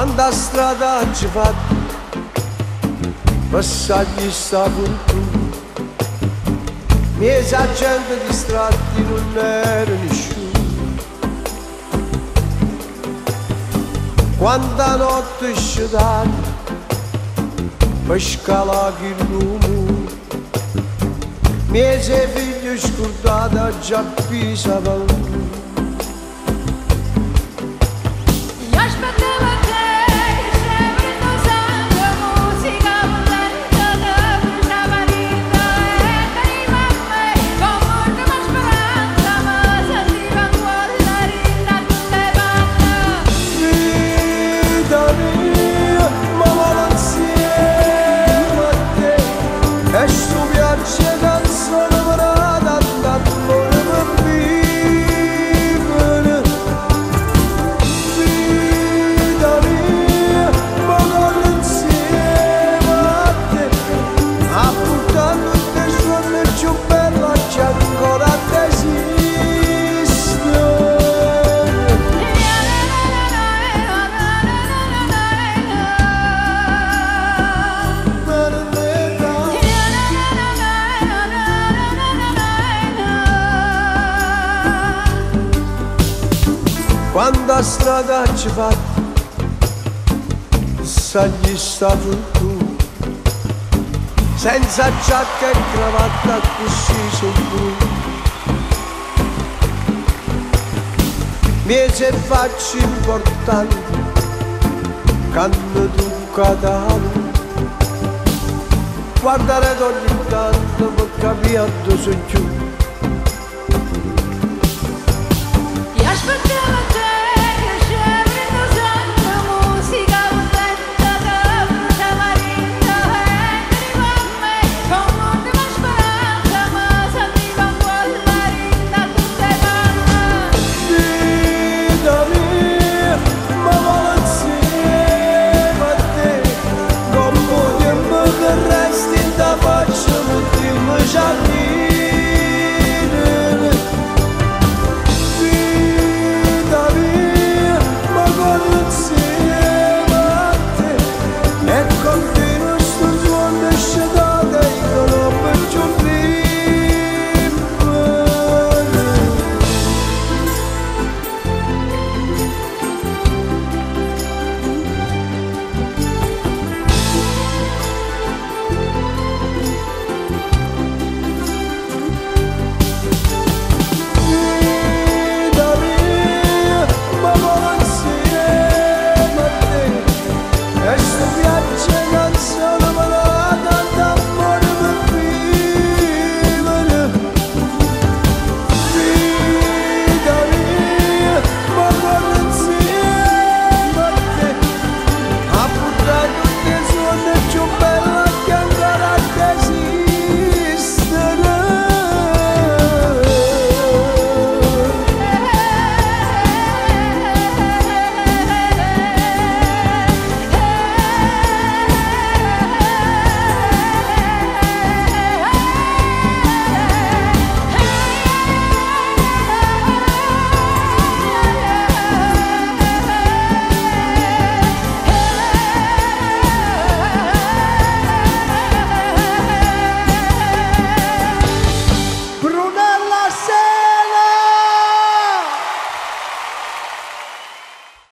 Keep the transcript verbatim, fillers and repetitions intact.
quanta strada ci fa, passaggi sta con tu, miei gente distratti non era nessuno, quanta notte sciatata, per scalare il lume, miei figli scordati già pisavano. Quanta strada ci fa, sagli sta tu, senza giacca e cravatta così su tu. Miei facci importanti, canno tu cadavere, guardare ogni tanto per capire dove sono giù. Aspettare